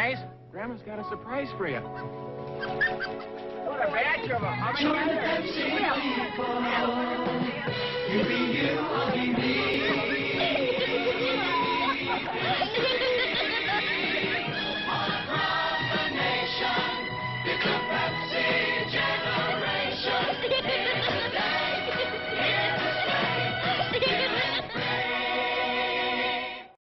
Ace, Grandma's got a surprise for you. What a badge of a humming Join the Pepsi people. You be you, I'll be me. All across the nation, it's a Pepsi generation.